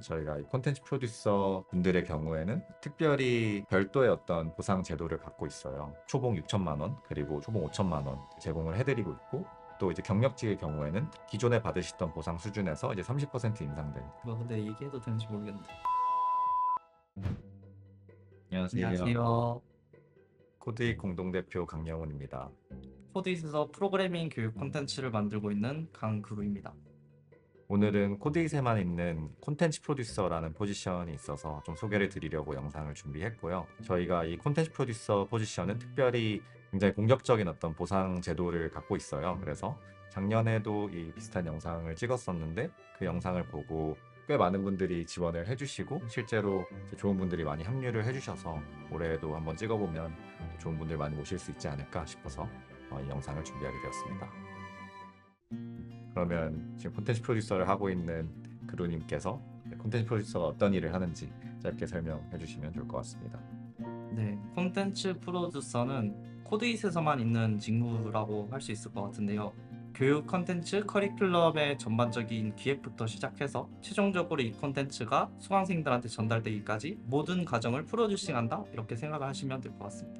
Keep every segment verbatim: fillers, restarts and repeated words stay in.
저희가 이 콘텐츠 프로듀서 분들의 경우에는 특별히 별도의 어떤 보상 제도를 갖고 있어요. 초봉 육천만 원 그리고 초봉 오천만 원 제공을 해드리고 있고, 또 이제 경력직의 경우에는 기존에 받으시던 보상 수준에서 이제 삼십 퍼센트 인상됩니다. 뭐 근데 얘기해도 되는지 모르겠는데. 안녕하세요. 안녕하세요. 코드익 공동대표 강영훈입니다. 코드잇에서 프로그래밍 교육 콘텐츠를 만들고 있는 강그루입니다. 오늘은 코드잇에만 있는 콘텐츠 프로듀서라는 포지션이 있어서 좀 소개를 드리려고 영상을 준비했고요. 저희가 이 콘텐츠 프로듀서 포지션은 특별히 굉장히 공격적인 어떤 보상 제도를 갖고 있어요. 그래서 작년에도 이 비슷한 영상을 찍었었는데 그 영상을 보고 꽤 많은 분들이 지원을 해주시고, 실제로 좋은 분들이 많이 합류를 해주셔서 올해도 한번 찍어보면 좋은 분들 많이 모실 수 있지 않을까 싶어서 이 영상을 준비하게 되었습니다. 그러면 지금 콘텐츠 프로듀서를 하고 있는 그루님께서 콘텐츠 프로듀서가 어떤 일을 하는지 짧게 설명해 주시면 좋을 것 같습니다. 네, 콘텐츠 프로듀서는 코드잇에서만 있는 직무라고 할 수 있을 것 같은데요. 교육 콘텐츠 커리큘럼의 전반적인 기획부터 시작해서 최종적으로 이 콘텐츠가 수강생들한테 전달되기까지 모든 과정을 프로듀싱한다, 이렇게 생각을 하시면 될 것 같습니다.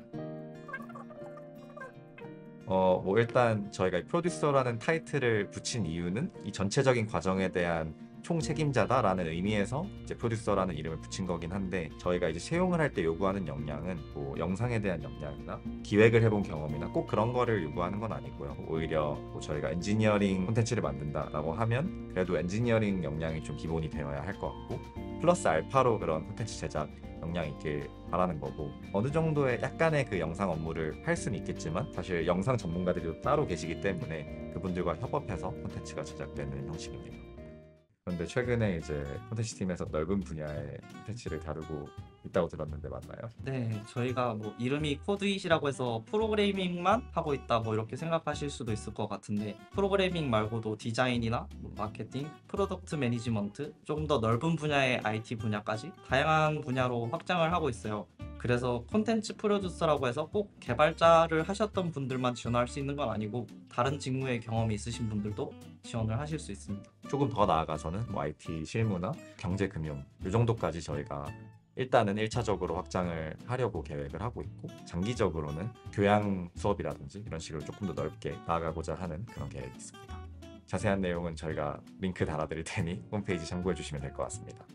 어, 뭐 일단 저희가 이 프로듀서라는 타이틀을 붙인 이유는 이 전체적인 과정에 대한 총책임자다라는 의미에서 이제 프로듀서라는 이름을 붙인 거긴 한데, 저희가 이제 채용을 할 때 요구하는 역량은 뭐 영상에 대한 역량이나 기획을 해본 경험이나 꼭 그런 거를 요구하는 건 아니고요. 오히려 뭐 저희가 엔지니어링 콘텐츠를 만든다라고 하면 그래도 엔지니어링 역량이 좀 기본이 되어야 할 것 같고, 플러스 알파로 그런 콘텐츠 제작 역량이 있길 바라는 거고, 어느 정도의 약간의 그 영상 업무를 할 수는 있겠지만 사실 영상 전문가들이 따로 계시기 때문에 그분들과 협업해서 콘텐츠가 제작되는 형식입니다. 그런데 최근에 이제 콘텐츠 팀에서 넓은 분야의 콘텐츠를 다루고 있다고 들었는데 맞나요? 네, 저희가 뭐 이름이 코드잇이라고 해서 프로그래밍만 하고 있다, 뭐 이렇게 생각하실 수도 있을 것 같은데, 프로그래밍 말고도 디자인이나 뭐 마케팅, 프로덕트 매니지먼트, 조금 더 넓은 분야의 아이티 분야까지 다양한 분야로 확장을 하고 있어요. 그래서 콘텐츠 프로듀서라고 해서 꼭 개발자를 하셨던 분들만 지원할 수 있는 건 아니고, 다른 직무의 경험이 있으신 분들도 지원을 하실 수 있습니다. 조금 더 나아가서는 뭐 아이티 실무나 경제 금융 이 정도까지 저희가 일단은 일 차적으로 확장을 하려고 계획을 하고 있고, 장기적으로는 교양 수업이라든지 이런 식으로 조금 더 넓게 나아가고자 하는 그런 계획이 있습니다. 자세한 내용은 저희가 링크 달아드릴 테니 홈페이지 참고해 주시면 될 것 같습니다.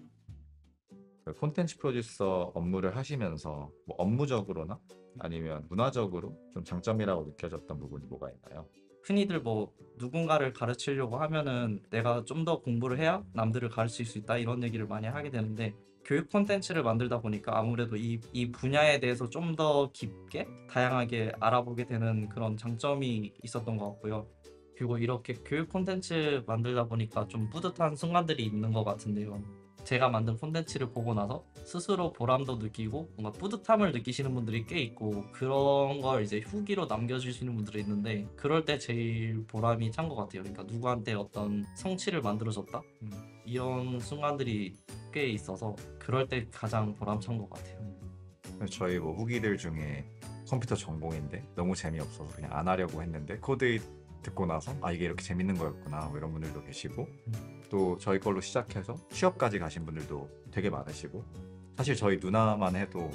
그 콘텐츠 프로듀서 업무를 하시면서 뭐 업무적으로나 아니면 문화적으로 좀 장점이라고 느껴졌던 부분이 뭐가 있나요? 흔히들 뭐 누군가를 가르치려고 하면은 내가 좀 더 공부를 해야 남들을 가르칠 수 있다, 이런 얘기를 많이 하게 되는데, 교육 콘텐츠를 만들다 보니까 아무래도 이, 이 분야에 대해서 좀 더 깊게 다양하게 알아보게 되는 그런 장점이 있었던 것 같고요. 그리고 이렇게 교육 콘텐츠 만들다 보니까 좀 뿌듯한 순간들이 있는 것 같은데요. 제가 만든 콘텐츠를 보고 나서 스스로 보람도 느끼고 뭔가 뿌듯함을 느끼시는 분들이 꽤 있고, 그런 걸 이제 후기로 남겨주시는 분들이 있는데, 그럴 때 제일 보람이 찬 것 같아요. 그러니까 누구한테 어떤 성취를 만들어줬다, 음. 이런 순간들이 꽤 있어서 그럴 때 가장 보람찬 것 같아요. 저희 뭐 후기들 중에 컴퓨터 전공인데 너무 재미없어서 그냥 안 하려고 했는데 코드 듣고 나서 아 이게 이렇게 재밌는 거였구나 뭐 이런 분들도 계시고, 또 저희 걸로 시작해서 취업까지 가신 분들도 되게 많으시고, 사실 저희 누나만 해도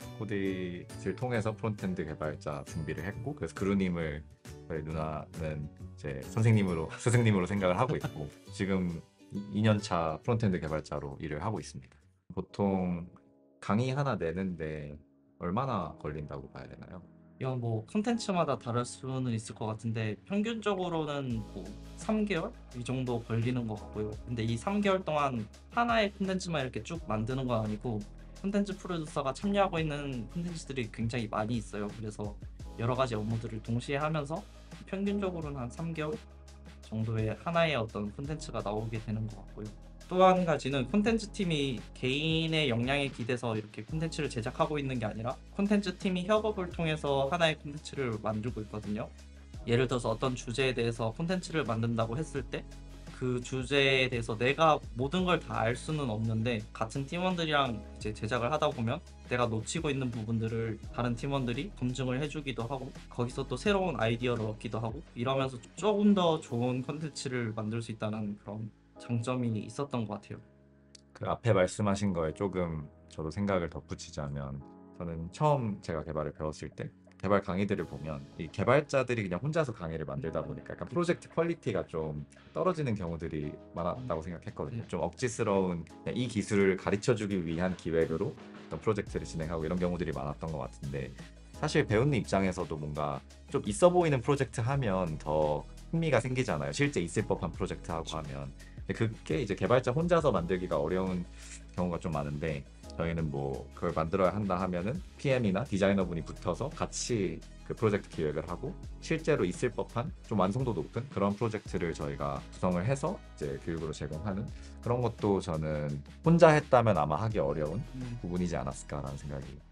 코드를 통해서 프론트엔드 개발자 준비를 했고, 그래서 그루님을 저희 누나는 이제 선생님으로 스승님으로 생각을 하고 있고 지금 이 년 차 프론트엔드 개발자로 일을 하고 있습니다. 보통 강의 하나 내는데 얼마나 걸린다고 봐야 되나요? 이건 뭐 콘텐츠마다 다를 수는 있을 것 같은데, 평균적으로는 뭐 삼 개월 이 정도 걸리는 것 같고요. 근데 이 삼 개월 동안 하나의 콘텐츠만 이렇게 쭉 만드는 건 아니고, 콘텐츠 프로듀서가 참여하고 있는 콘텐츠들이 굉장히 많이 있어요. 그래서 여러 가지 업무들을 동시에 하면서 평균적으로는 한 삼 개월 정도의 하나의 어떤 콘텐츠가 나오게 되는 것 같고요. 또 한 가지는 콘텐츠 팀이 개인의 역량에 기대서 이렇게 콘텐츠를 제작하고 있는 게 아니라, 콘텐츠 팀이 협업을 통해서 하나의 콘텐츠를 만들고 있거든요. 예를 들어서 어떤 주제에 대해서 콘텐츠를 만든다고 했을 때, 그 주제에 대해서 내가 모든 걸 다 알 수는 없는데, 같은 팀원들이랑 이제 제작을 하다 보면 내가 놓치고 있는 부분들을 다른 팀원들이 검증을 해주기도 하고, 거기서 또 새로운 아이디어를 얻기도 하고, 이러면서 조금 더 좋은 콘텐츠를 만들 수 있다는 그런 장점이 있었던 것 같아요. 그 앞에 말씀하신 거에 조금 저도 생각을 덧붙이자면 저는 처음 제가 개발을 배웠을 때 개발 강의들을 보면 이 개발자들이 그냥 혼자서 강의를 만들다 보니까 약간 프로젝트 퀄리티가 좀 떨어지는 경우들이 많았다고 생각했거든요. 네. 좀 억지스러운 그냥 이 기술을 가르쳐주기 위한 기획으로 어떤 프로젝트를 진행하고 이런 경우들이 많았던 것 같은데 사실 배우는 입장에서도 뭔가 좀 있어 보이는 프로젝트 하면 더 흥미가 생기잖아요. 실제 있을 법한 프로젝트 하고 하면. 근데 그게 이제 개발자 혼자서 만들기가 어려운 경우가 좀 많은데 저희는 뭐 그걸 만들어야 한다 하면은 피엠이나 디자이너분이 붙어서 같이 그 프로젝트 기획을 하고 실제로 있을 법한 좀 완성도 높은 그런 프로젝트를 저희가 구성을 해서 이제 교육으로 제공하는 그런 것도 저는 혼자 했다면 아마 하기 어려운 음, 부분이지 않았을까라는 생각이 듭니다.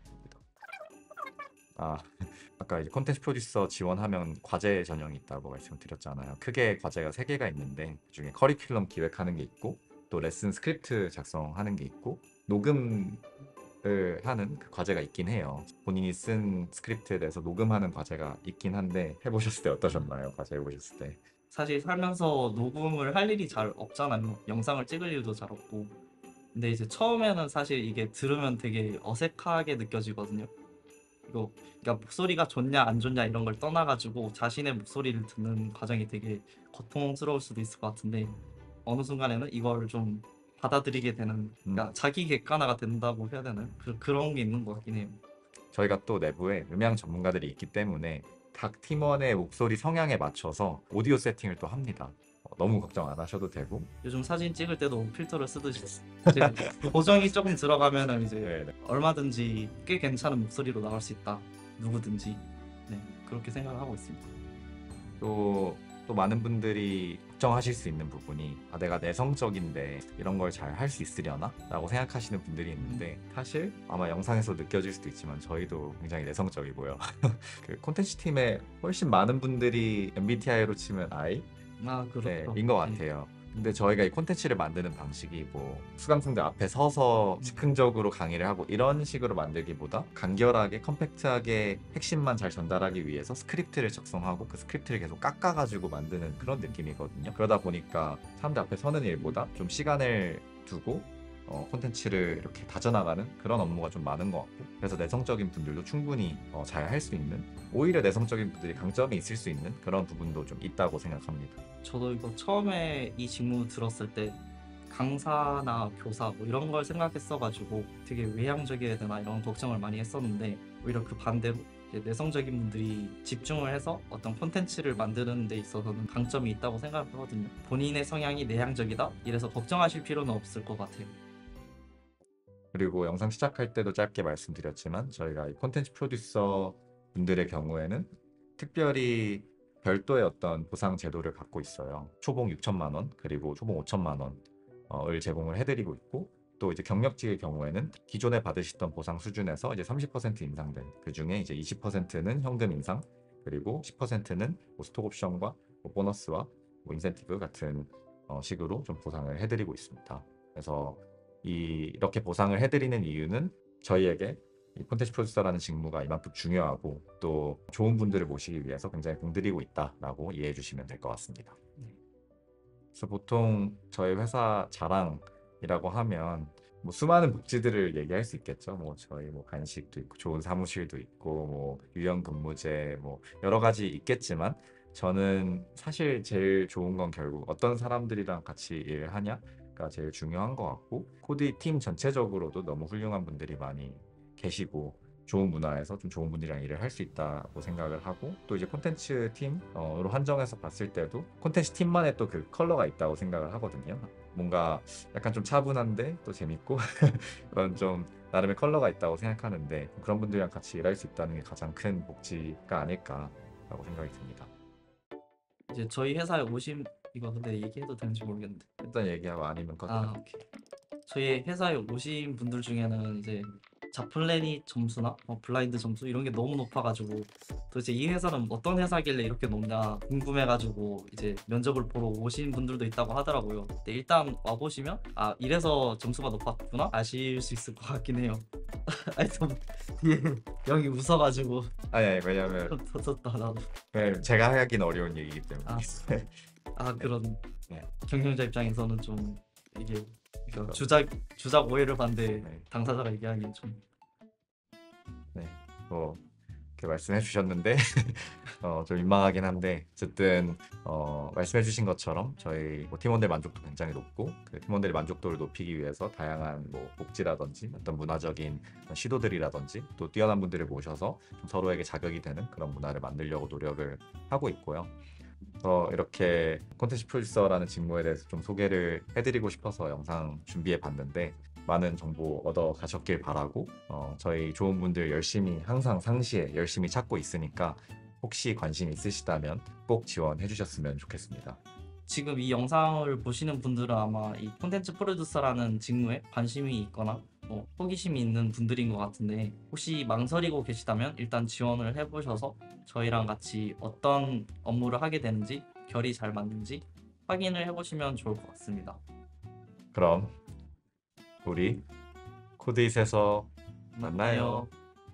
아, 아까 이제 콘텐츠 프로듀서 지원하면 과제 전형이 있다고 말씀드렸잖아요. 크게 과제가 세 개가 있는데 그중에 커리큘럼 기획하는 게 있고 또 레슨 스크립트 작성하는 게 있고 녹음을 하는 그 과제가 있긴 해요. 본인이 쓴 스크립트에 대해서 녹음하는 과제가 있긴 한데 해보셨을 때 어떠셨나요? 과제 해보셨을 때. 사실 살면서 녹음을 할 일이 잘 없잖아요. 영상을 찍을 일도 잘 없고. 근데 이제 처음에는 사실 이게 들으면 되게 어색하게 느껴지거든요. 이거 그러니까 목소리가 좋냐 안 좋냐 이런 걸 떠나가지고 자신의 목소리를 듣는 과정이 되게 고통스러울 수도 있을 것 같은데 어느 순간에는 이걸 좀 받아들이게 되는 그러니까 음, 자기 객관화가 된다고 해야 되나요? 그, 그런 게 있는 것 같긴 해요. 저희가 또 내부에 음향 전문가들이 있기 때문에 각 팀원의 목소리 성향에 맞춰서 오디오 세팅을 또 합니다. 어, 너무 걱정 안 하셔도 되고. 요즘 사진 찍을 때도 필터를 쓰듯이 이제 보정이 조금 들어가면은 이제 네, 네. 얼마든지 꽤 괜찮은 목소리로 나올 수 있다. 누구든지. 네, 그렇게 생각을 하고 있습니다. 또, 또 많은 분들이 걱정하실 수 있는 부분이 아, 내가 내성적인데 이런 걸 잘 할 수 있으려나? 라고 생각하시는 분들이 있는데 사실 아마 영상에서 느껴질 수도 있지만 저희도 굉장히 내성적이고요. 그 콘텐츠 팀에 훨씬 많은 분들이 엠비티아이로 치면 I 아, 네, 그렇죠. 인 것 네. 같아요. 근데 저희가 이 콘텐츠를 만드는 방식이 뭐 수강생들 앞에 서서 음. 즉흥적으로 강의를 하고 이런 식으로 만들기보다 간결하게 컴팩트하게 핵심만 잘 전달하기 위해서 스크립트를 작성하고 그 스크립트를 계속 깎아가지고 만드는 그런 느낌이거든요. 그러다 보니까 사람들 앞에 서는 일보다 좀 시간을 두고 어, 콘텐츠를 이렇게 다져나가는 그런 업무가 좀 많은 것 같고 그래서 내성적인 분들도 충분히 어, 잘 할 수 있는 오히려 내성적인 분들이 강점이 있을 수 있는 그런 부분도 좀 있다고 생각합니다. 저도 이거 처음에 이 직무 들었을 때 강사나 교사 뭐 이런 걸 생각했어가지고 되게 외향적이어야 되나 이런 걱정을 많이 했었는데 오히려 그 반대로 이제 내성적인 분들이 집중을 해서 어떤 콘텐츠를 만드는 데 있어서는 강점이 있다고 생각하거든요. 본인의 성향이 내향적이다? 이래서 걱정하실 필요는 없을 것 같아요. 그리고 영상 시작할 때도 짧게 말씀드렸지만 저희가 이 콘텐츠 프로듀서 분들의 경우에는 특별히 별도의 어떤 보상 제도를 갖고 있어요. 초봉 육천만 원 그리고 초봉 오천만 원을 제공을 해드리고 있고 또 이제 경력직의 경우에는 기존에 받으시던 보상 수준에서 이제 삼십 퍼센트 인상된 그 중에 이제 이십 퍼센트는 현금 인상 그리고 십 퍼센트는 뭐 스톡 옵션과 뭐 보너스와 뭐 인센티브 같은 어, 식으로 좀 보상을 해드리고 있습니다. 그래서 이, 이렇게 보상을 해드리는 이유는 저희에게 이 콘텐츠 프로듀서라는 직무가 이만큼 중요하고 또 좋은 분들을 모시기 위해서 굉장히 공들이고 있다라고 이해해 주시면 될 것 같습니다. 네. 그래서 보통 저희 회사 자랑이라고 하면 뭐 수많은 복지들을 얘기할 수 있겠죠. 뭐 저희 뭐 간식도 있고 좋은 사무실도 있고 뭐 유연 근무제 뭐 여러 가지 있겠지만 저는 사실 제일 좋은 건 결국 어떤 사람들이랑 같이 일을 하냐가 제일 중요한 것 같고 코디 팀 전체적으로도 너무 훌륭한 분들이 많이 계시고 좋은 문화에서 좀 좋은 분들이랑 일을 할 수 있다고 생각을 하고 또 이제 콘텐츠 팀으로 한정해서 봤을 때도 콘텐츠 팀만의 또 그 컬러가 있다고 생각을 하거든요. 뭔가 약간 좀 차분한데 또 재밌고 그런 좀 나름의 컬러가 있다고 생각하는데 그런 분들이랑 같이 일할 수 있다는 게 가장 큰 복지가 아닐까라고 생각이 듭니다. 이제 저희 회사에 오신 이거 근데 얘기해도 되는지 모르겠는데 일단 얘기하고 아니면 아 컷하고. 오케이. 저희 회사에 오신 분들 중에는 이제 자플래닛 점수나 뭐 블라인드 점수 이런 게 너무 높아가지고 도대체 이 회사는 어떤 회사길래 이렇게 높냐 궁금해가지고 이제 면접을 보러 오신 분들도 있다고 하더라고요. 근데 일단 와보시면 아 이래서 점수가 높았구나 아실 수 있을 것 같긴 해요. 아니 좀 뒤에 영이 웃어가지고 아니, 아니 왜냐면 좀 터졌다 나도. 왜냐면 제가 하긴 어려운 얘기이기 때문에. 아, 아 그런 네. 경영자 입장에서는 좀 이게 그러니까 주작 주작 오해를 받는데 네. 당사자가 얘기하기엔 좀 네, 뭐 이렇게 말씀해 주셨는데 어, 좀 민망하긴 한데 어쨌든 어, 말씀해 주신 것처럼 저희 뭐 팀원들 만족도 굉장히 높고 그 팀원들의 만족도를 높이기 위해서 다양한 뭐 복지라든지 어떤 문화적인 시도들이라든지 또 뛰어난 분들을 모셔서 좀 서로에게 자격이 되는 그런 문화를 만들려고 노력을 하고 있고요. 어, 이렇게 콘텐츠 프로듀서라는 직무에 대해서 좀 소개를 해드리고 싶어서 영상 준비해 봤는데 많은 정보 얻어 가셨길 바라고 어, 저희 좋은 분들 열심히 항상 상시에 열심히 찾고 있으니까 혹시 관심 있으시다면 꼭 지원해 주셨으면 좋겠습니다. 지금 이 영상을 보시는 분들은 아마 이 콘텐츠 프로듀서라는 직무에 관심이 있거나 뭐 호기심이 있는 분들인 것 같은데 혹시 망설이고 계시다면 일단 지원을 해보셔서 저희랑 같이 어떤 업무를 하게 되는지 결이 잘 맞는지 확인을 해보시면 좋을 것 같습니다. 그럼 우리 코드잇에서 만나요.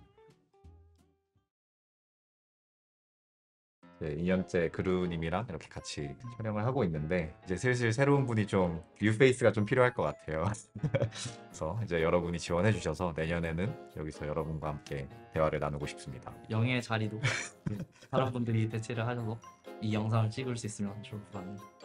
네, 이 년째 그루님이랑 이렇게 같이 촬영을 하고 있는데 이제 슬슬 새로운 분이 좀 뉴페이스가 좀 필요할 것 같아요. 그래서 이제 여러분이 지원해 주셔서 내년에는 여기서 여러분과 함께 대화를 나누고 싶습니다. 영예의 자리도 다른 분들이 대체를 하셔서 이 영상을 찍을 수 있으면 좋을 것 같네요.